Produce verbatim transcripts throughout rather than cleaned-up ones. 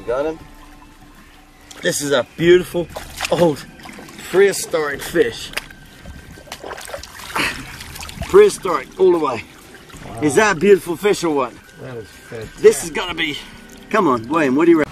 got him. This is a beautiful, old, prehistoric fish. Prehistoric all the way. Wow. Is that a beautiful fish or what? That is fantastic. This is gonna be, come on, William, what do you reckon?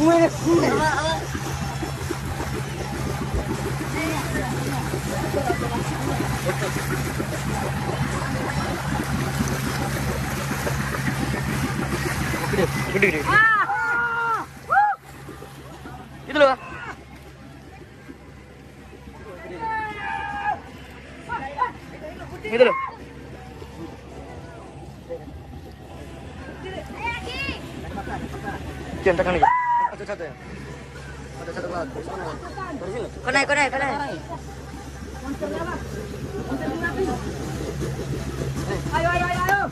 Gede deh. Itu loh. Itu loh. Jangan tekan lagi. Ada satu ya. Ada satu lagi. Konai, konai, konai. Ayo, ayo, ayo, ayo.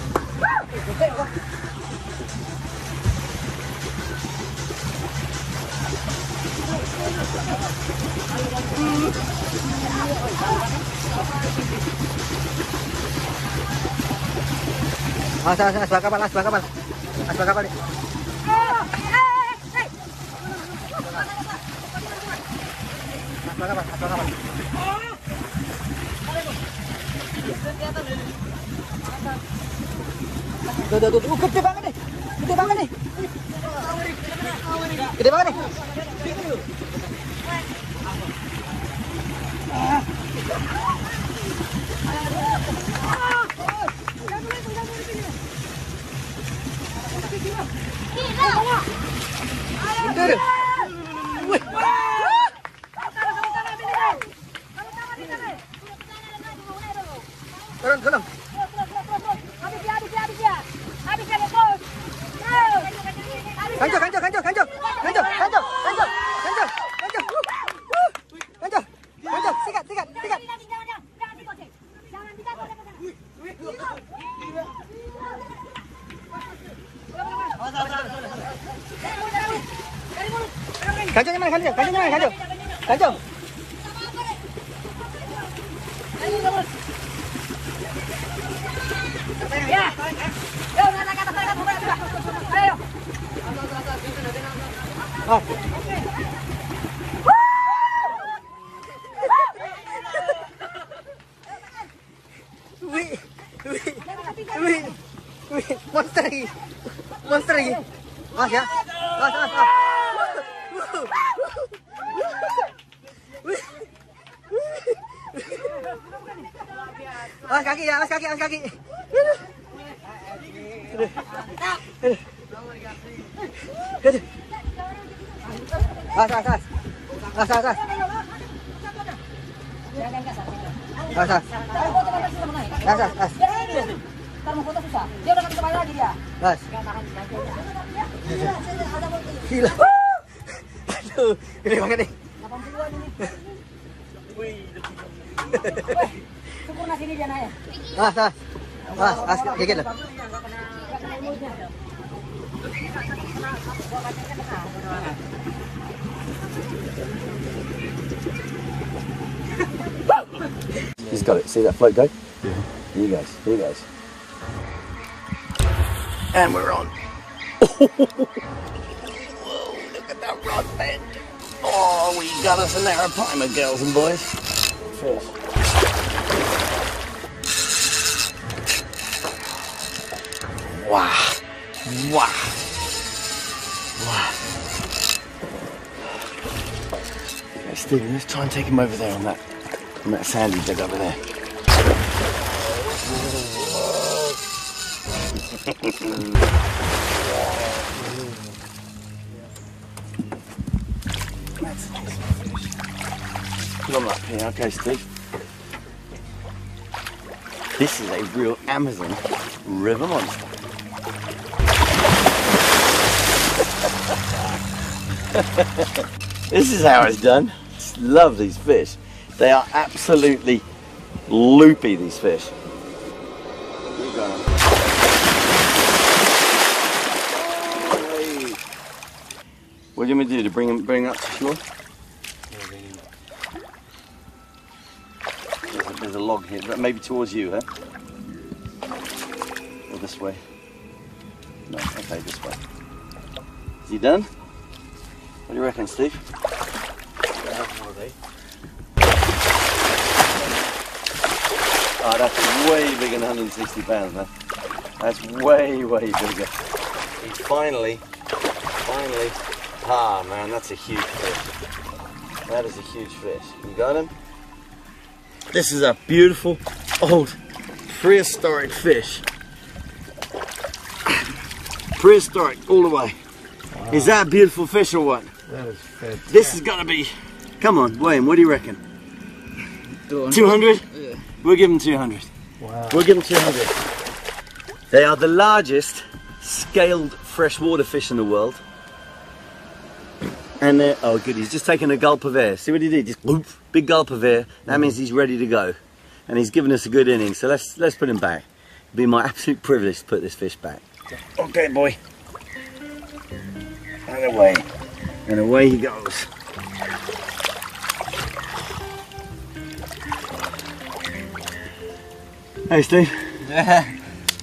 As, as, as, bakal, as, bakal, as, bakal. As, bakal, as, bakal. Tuh, tuh, tuh, tuh, gede banget nih, gede banget nih, gede banget nih. Bener. Wih. Turun, turun. Kanjok, kanjok, kanjok, kanjok, kanjok, kanjok, kanjok, kanjok, kanjok, kanjok, kanjok, sikat, sikat, sikat. Kanjoknya mana, kanjok, kanjoknya mana, kanjok, kanjok. Ya, yo, naik ke atas, naik ke atas, ayo. Oh. Wih, wih, wih, wih, monster lagi, monster lagi. Mas ya, mas, mas, mas. Mas kaki ya, mas kaki, mas kaki. As, as, as. As, as, as. As, as. As, as, as. Ntar mau foto susah. Dia udah nggak kembali lagi dia. As. Gila. Aduh, gede banget nih. delapan puluhan ini. Sempurna sini dia naik. As, as. As, as, gigit lah. He's got it. See that float go? Yeah. Here he goes. Here he goes. And we're on. Whoa, look at that rod bend. Oh, we got us an arapaima, girls and boys. Fish. Wow. Wow. Wow. Okay, Stephen, let's try and take him over there on that, on that sandy dig over there. That's a nice fish. Come up here, okay, Steve. This is a real Amazon river monster. This is how it's done. Love these fish. They are absolutely loopy, these fish. What do you want me to do? To bring him, bring him up to shore? There's a, there's a log here, but maybe towards you, huh? Or this way? No, okay, this way. Is he done? What do you reckon, Steve? Oh, that's way bigger than one hundred sixty pounds, man. That's way, way bigger. He's finally, finally Ah, man, that's a huge fish. That is a huge fish. You got him? This is a beautiful, old, prehistoric fish. Prehistoric all the way. Wow. Is that a beautiful fish or what? That is fantastic. This is gonna be, come on, William, what do you reckon? two hundred? Yeah. We'll give them two hundred. Wow. We'll give them two hundred. They are the largest scaled freshwater fish in the world. And they're, oh good, he's just taking a gulp of air. See what he did? Just whoop, big gulp of air. That means he's ready to go. And he's given us a good inning, so let's let's put him back. It'll be my absolute privilege to put this fish back. Okay, boy. And away. And away he goes. Hey, Steve. Yeah.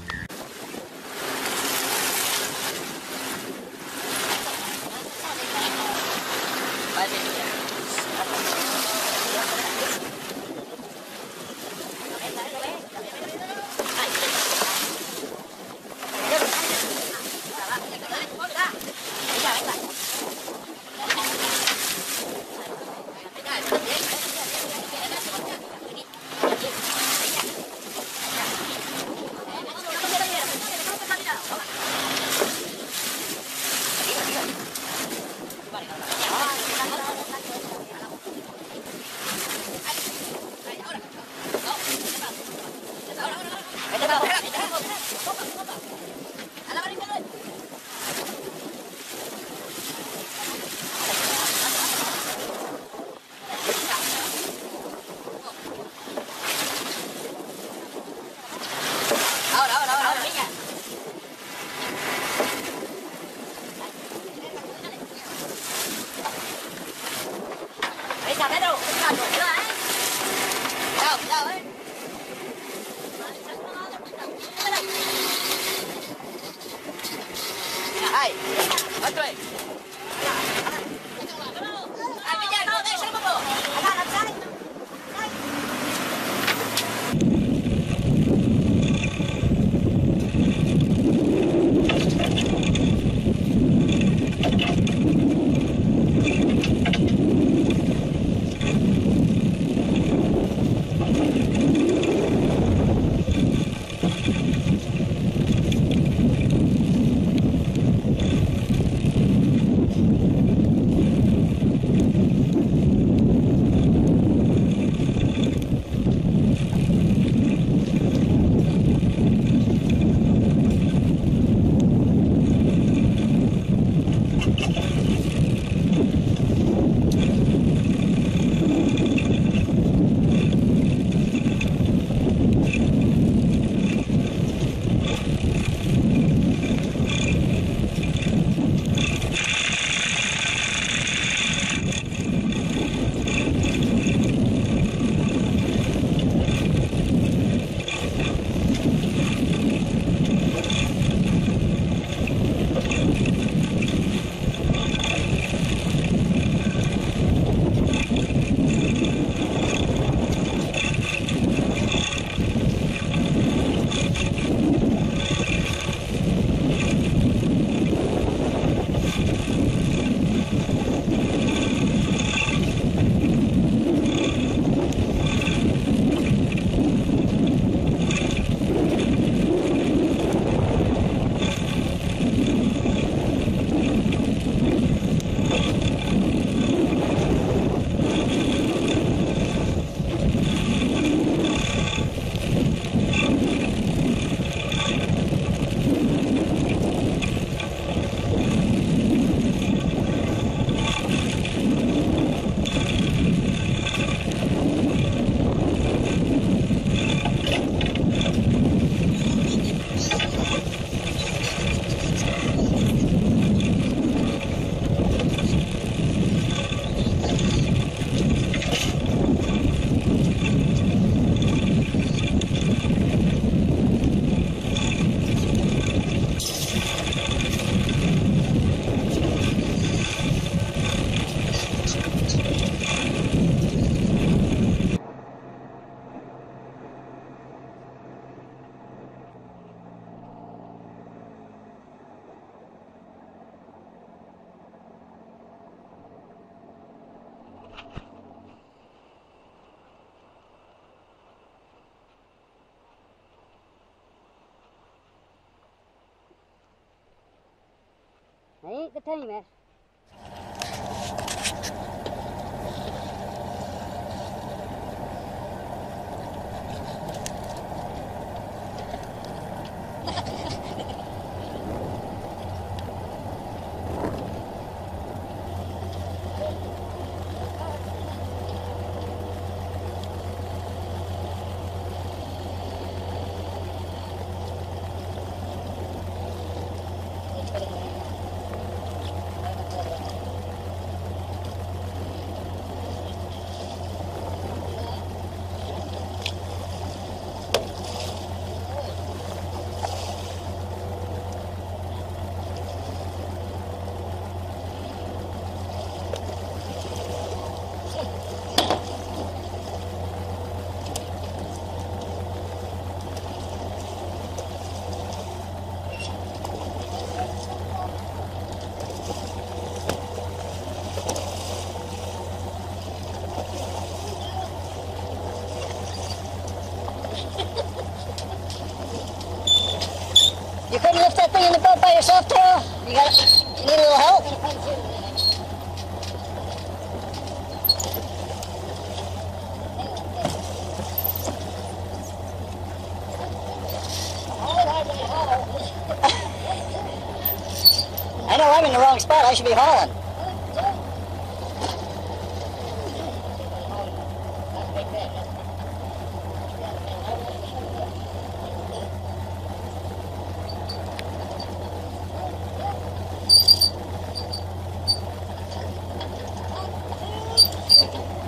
Hai, bắt đuổi. Ai bây giờ nó đây sang một bộ. Là làm sao? Thank you. I ain't the tamest. You couldn't lift that thing in the boat by yourself, Tara? You got you need a little help? I know I'm in the wrong spot. I should be hauling. Thank you.